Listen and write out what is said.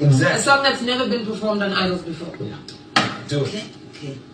Exactly. A song that's never been performed on Idols before. Yeah. Do it. Okay.